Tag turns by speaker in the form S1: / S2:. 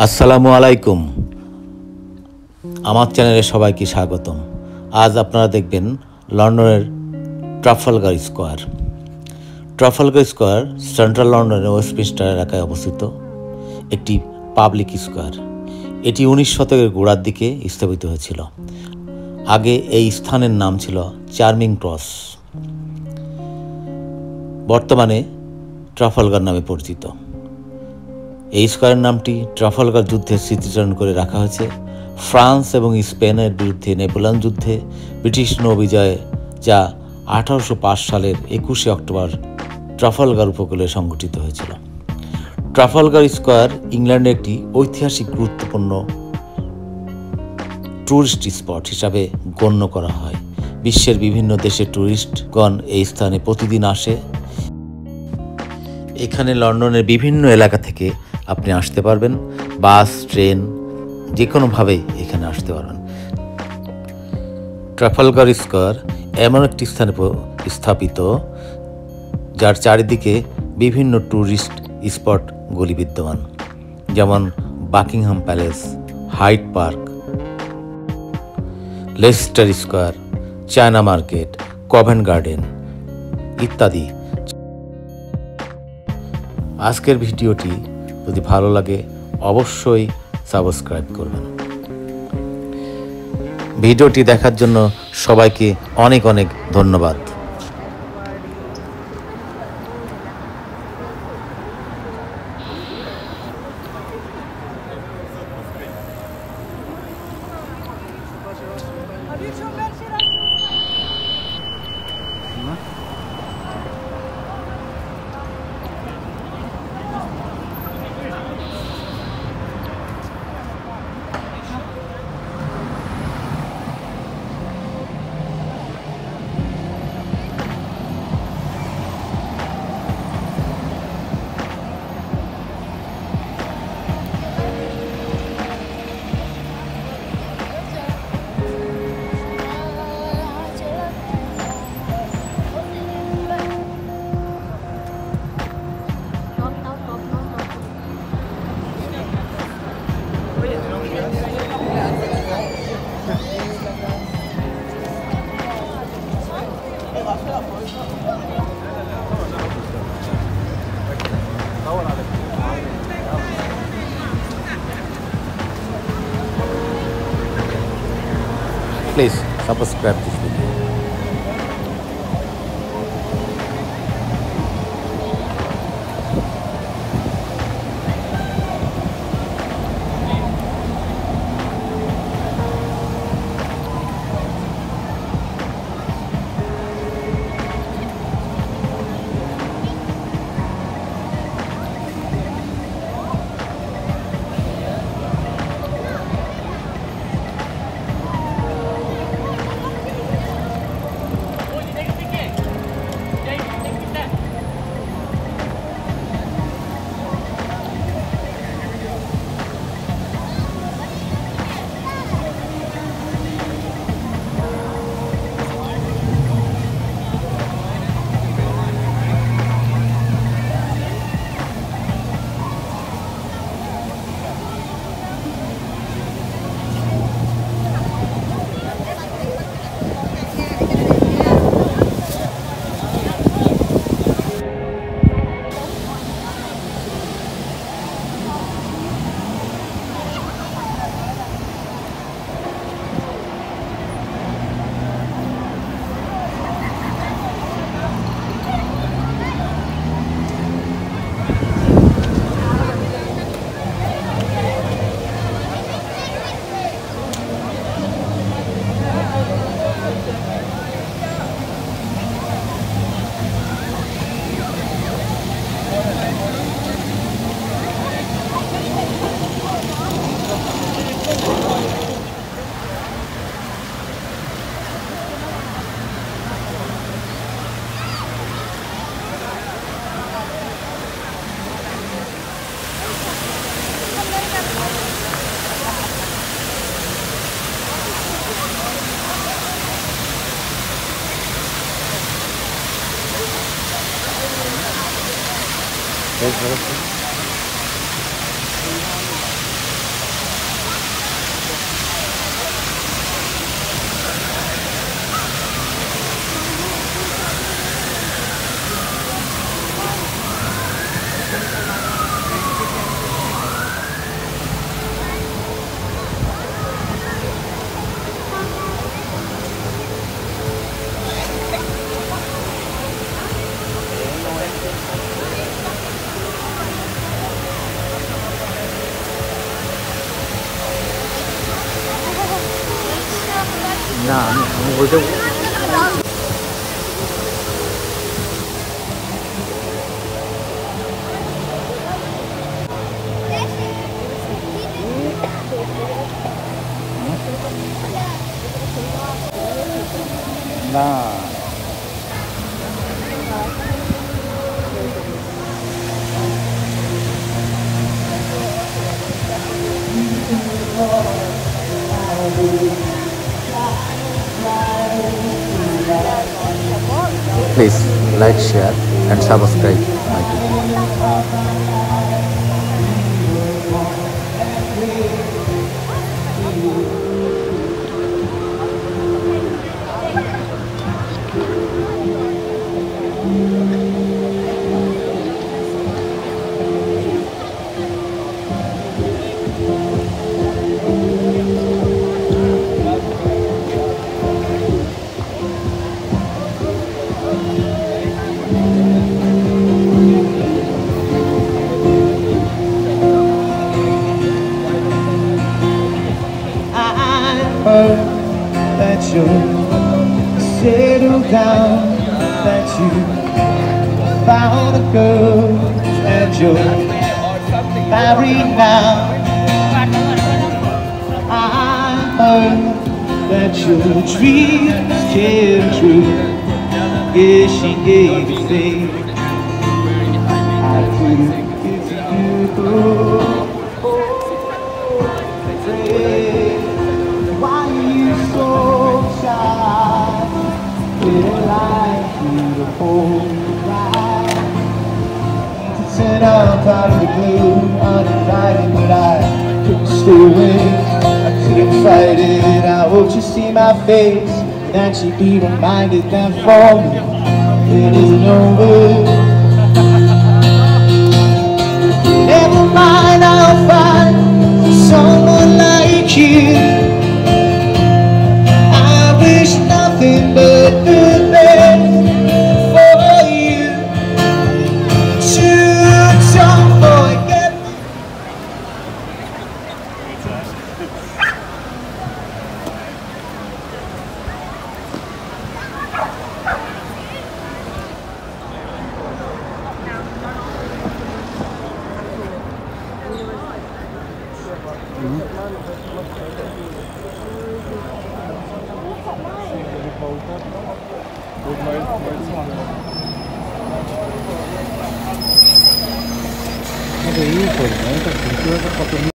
S1: আসসালামু আলাইকুম। আমার চ্যানেলে সবাইকে স্বাগতম। আজ আপনারা দেখবেন লন্ডনের Trafalgar Square. Trafalgar Square central লন্ডনের ওয়েস্টমিনস্টার এলাকায় অবস্থিত একটি পাবলিক স্কোয়ার। এটি 19 শতকের গোড়ার দিকে স্থাপিত হয়েছিল। আগে এই স্থানের নাম ছিল চার্মিং ক্রস, বর্তমানে ট্রাফালগার নামে পরিচিত। এই স্কোয়ারের নামটি ট্রাফালগার যুদ্ধের স্মৃতিচারণ করে রাখা হয়েছে। ফ্রান্স এবং স্পেনের বিরুদ্ধে নেপোলিয়ন যুদ্ধে ব্রিটিশ নৌবিজয়ে যা 1805 সালের 21শে অক্টোবর ট্রাফালগার উপকূলে সংঘটিত হয়েছিল। ট্রাফালগার স্কোয়ার ইংল্যান্ডের একটি ঐতিহাসিক গুরুত্বপূর্ণ ট্যুরিস্ট স্পট হিসাবে গণ্য করা হয়। বিশ্বের বিভিন্ন দেশের ট্যুরিস্টগণ এই স্থানে প্রতিদিন আসে। এখানে লন্ডনের বিভিন্ন এলাকা থেকে আপনি আসতে পারবেন, বাস, ট্রেন, যে কোনোভাবেই এখানে আসতে পারবেন। ট্রাফালগার স্কোয়ার এমন একটি স্থানে স্থাপিত যার চারিদিকে বিভিন্ন ট্যুরিস্ট স্পটগুলি বিদ্যমান, যেমন Buckingham Palace, Hyde Park, Leicester Square, China Market, Covent Garden ইত্যাদি। আজকের ভিডিওটি যদি ভালো লাগে অবশ্যই সাবস্ক্রাইব করবেন। ভিডিওটি দেখার জন্য সবাইকে অনেক অনেক ধন্যবাদ। Please subscribe this video.
S2: Nah.
S1: Please like, share and subscribe my channel.
S2: That you settle down, that you found a girl, and you're married now. I heard that your dreams came true. Yeah, she gave you faith. I couldn't give to you. Why are you so shy? Feel like you to hold me back. To turn up out of the blue, uninvited, but I couldn't stay away. I couldn't fight it. I hope you see my face, that you be reminded that for me it isn't over. Never mind, I'll find someone like you. I wish nothing but the best for you. Don't forget me.
S3: Ada ini,